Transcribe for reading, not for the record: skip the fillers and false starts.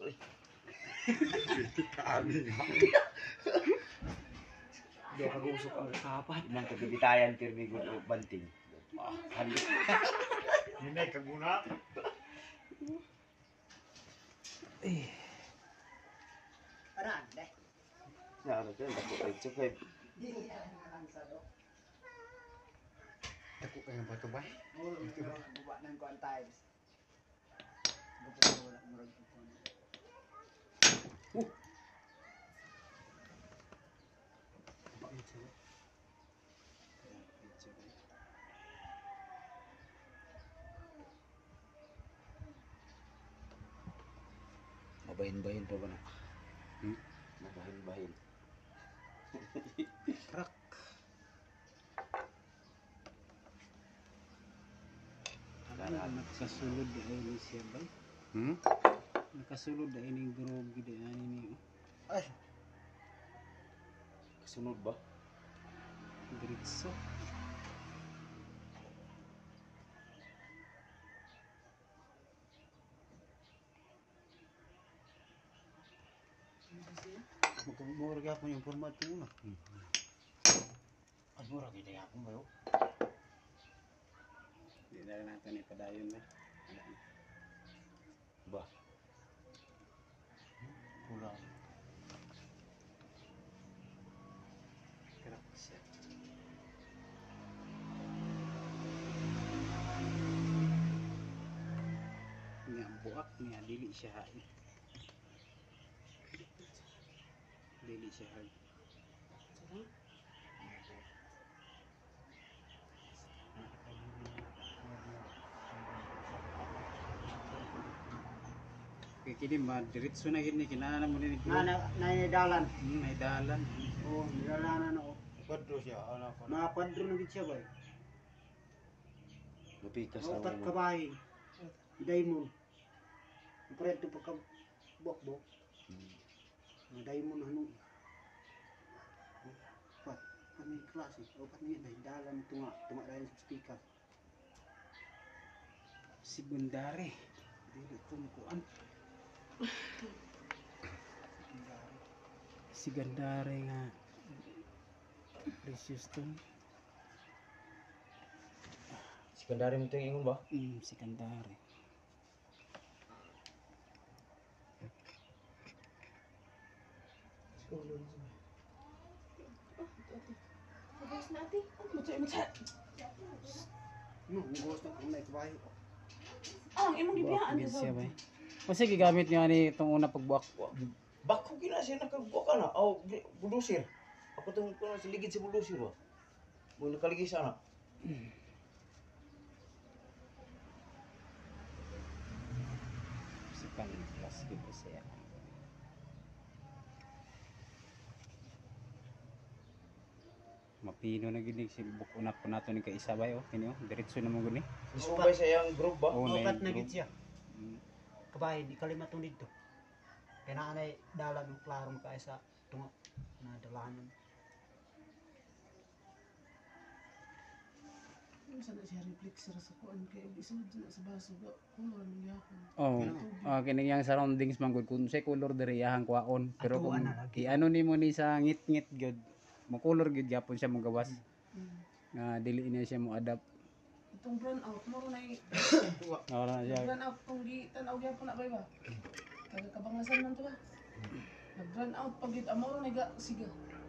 Di ako usok ang kapat. Nang kabibitayan pirmi gud og banting. Handi. Hindi kaguna. Paraan deh. Ya ano to, dako ay tsukay. Dako kay bato ba? Buba nang kuan times. Wala murag kuan. Mabahin-bahin pa ba na? Mabahin-bahin. Krak. Nakasulod da ini siya ba? Nakasulod da ini grog gid ani. Ay. Kasunod ba? Diretso. Murag gyapon yung format mo na. Ay mura kita yapon bayo. Di na natin ipadayon na. Ba. Pula. Krak siya. Nga buak niya dili siya hain. Dili siya hain. Kaya kini diretso na gini kinahanglan mo ni Dalan. may dalan. Oh, dalanan ako. Kwadro siya ana ko. Nakakwadro na gid siya ba? Napikas Upat na mo. kabahin. Diamond. Preto pa ka bok-bok. Diamond ano? Pat, kami klase. Upat niya dahil dalan tunga dahil sa speaker. Sekundari. Dili tungkuan. Sekundari nga. Precious stone. Sekundari mo ito yung ingon ba? Sekundari. Tapos natin. Matay. Ghost na kung may kabayo. Ah, imong gibiyaan Buwak sa siya ba? Kasi gigamit niya ni itong una pagbuwak. Bako gina siya nagkagwa ka na. Aw, bulusir. Ako itong siligid sa bulusir ba? Muna nakaligay sana. Sikan plus gitu siya. Mapino na gini si buko na po nato ni kaisa ba oh. Kini oh, diretso na mo guni. Isubay sa iyang group ba? Oh, Upat na na gid gid siya. Kabahin di kalimatong dito. Kaya naanay dalag ng klarong kaya sa tunga na dalanan. Sa na siya reflexer sa kuan kay isod na sa baso ga color ng yapon. Oh, kini yang surroundings man gud kun say color diri yahang kwaon pero kung Atuan na lagi. i-ano nimo ni sa ngit-ngit gud mo color gud gyapon siya mo gawas. Nga dili niya siya mo adapt. Itong brown out mo na Ora na siya. brown out kung gi tan-aw gyapon na ba? Taga kabangasan man to ba? Nag brown out pag gid amoro na ga siga.